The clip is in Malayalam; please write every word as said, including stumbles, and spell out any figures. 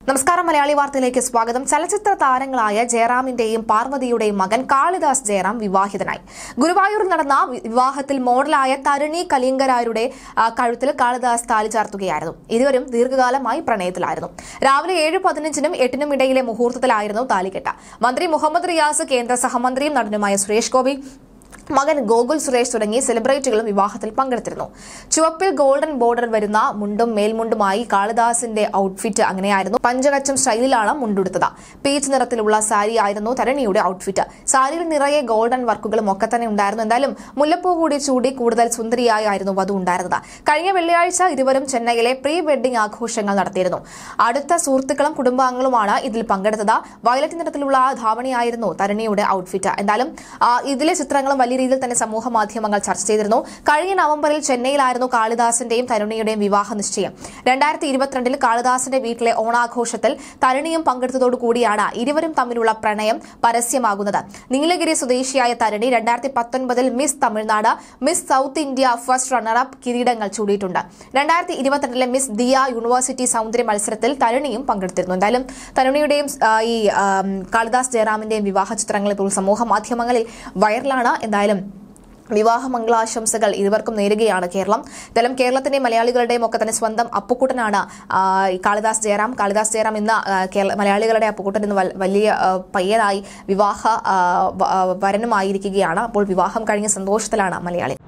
നമസ്കാരം മലയാളി വാർത്തയിലേക്ക് സ്വാഗതം. ചലച്ചിത്ര താരങ്ങളായ ജയറാമിന്റെയും പാർവതിയുടെയും മകൻ കാളിദാസ് ജയറാം വിവാഹിതനായി. ഗുരുവായൂരിൽ നടന്ന വിവാഹത്തിൽ മോഡലായ തരുണി കലിംഗരാരുടെ കഴുത്തിൽ കാളിദാസ് താലി ചാർത്തുകയായിരുന്നു. ഇരുവരും ദീർഘകാലമായി പ്രണയത്തിലായിരുന്നു. രാവിലെ ഏഴ് പതിനഞ്ചിനും എട്ടിനും ഇടയിലെ മുഹൂർത്തത്തിലായിരുന്നു താലികെട്ട്. മന്ത്രി മുഹമ്മദ് റിയാസ്, കേന്ദ്ര സഹമന്ത്രിയും നടനുമായ സുരേഷ് ഗോപി, മകൻ ഗോകുൽ സുരേഷ് തുടങ്ങി സെലിബ്രിറ്റികളും വിവാഹത്തിൽ പങ്കെടുത്തിരുന്നു. ചുവപ്പിൽ ഗോൾഡൻ ബോർഡർ വരുന്ന മുണ്ടും മേൽമുണ്ടുമായി കാളിദാസിന്റെ ഔട്ട്ഫിറ്റ് അങ്ങനെയായിരുന്നു. പഞ്ചകച്ചം സ്റ്റൈലിലാണ് മുണ്ടുടുത്തത്. പീച്ച് നിറത്തിലുള്ള സാരി ആയിരുന്നു തരണിയുടെ ഔട്ട്ഫിറ്റ്. സാരിയിൽ നിറയെ ഗോൾഡൻ വർക്കുകളും ഒക്കെ തന്നെ ഉണ്ടായിരുന്നു. എന്തായാലും മുല്ലപ്പൂ കൂടി ചൂടി കൂടുതൽ സുന്ദരിയായിരുന്നു വധു ഉണ്ടായിരുന്നത്. കഴിഞ്ഞ വെള്ളിയാഴ്ച ഇരുവരും ചെന്നൈയിലെ പ്രീ വെഡിംഗ് ആഘോഷങ്ങൾ നടത്തിയിരുന്നു. അടുത്ത സുഹൃത്തുക്കളും കുടുംബാംഗങ്ങളുമാണ് ഇതിൽ പങ്കെടുത്തത്. വയലറ്റ് നിറത്തിലുള്ള ധാവണിയായിരുന്നു തരണിയുടെ ഔട്ട്ഫിറ്റ്. എന്തായാലും ഇതിലെ ചിത്രങ്ങളും വലിയ രീതിയിൽ തന്നെ സമൂഹ മാധ്യമങ്ങൾ ചർച്ച ചെയ്തിരുന്നു. കഴിഞ്ഞ നവംബറിൽ ചെന്നൈയിലായിരുന്നു കാളിദാസിന്റെയും തരുണിയുടെയും വിവാഹ നിശ്ചയം. രണ്ടായിരത്തി ഇരുപത്തിരണ്ടിൽ കാളിദാസിന്റെ വീട്ടിലെ ഓണാഘോഷത്തിൽ തരുണിയും പങ്കെടുത്തതോടുകൂടിയാണ് ഇരുവരും തമ്മിലുള്ള പ്രണയം പരസ്യമാകുന്നത്. നീലഗിരി സ്വദേശിയായ തരുണി രണ്ടായിരത്തി പത്തൊൻപതിൽ Miss Tamil Nadu, Miss South India first runner up കിരീടങ്ങൾ ചൂടിയിട്ടുണ്ട്. രണ്ടായിരത്തി ഇരുപത്തിരണ്ടിലെ മിസ് ദിയ യൂണിവേഴ്സിറ്റി സൗന്ദര്യ മത്സരത്തിൽ തരുണിയും പങ്കെടുത്തിരുന്നു. എന്തായാലും തരുണിയുടെയും ഈ കാളിദാസ് ജയറാമിന്റെയും വിവാഹ ചിത്രങ്ങൾ ഇപ്പോൾ സമൂഹ മാധ്യമങ്ങളിൽ വൈറലാണ്. എന്തായാലും വിവാഹ മംഗളാശംസകൾ ഇരുവർക്കും നേരുകയാണ് കേരളം. എന്തായാലും കേരളത്തിന്റെയും മലയാളികളുടെയും ഒക്കെ തന്നെ സ്വന്തം അപ്പുക്കുട്ടനാണ് കാളിദാസ് ജയറാം. കാളിദാസ് ജയറാം ഇന്ന് മലയാളികളുടെ അപ്പുക്കുട്ടൻ ഇന്ന് വലിയ പയ്യനായി വിവാഹ വരനുമായിരിക്കുകയാണ്. അപ്പോൾ വിവാഹം കഴിഞ്ഞ സന്തോഷത്തിലാണ് മലയാളി.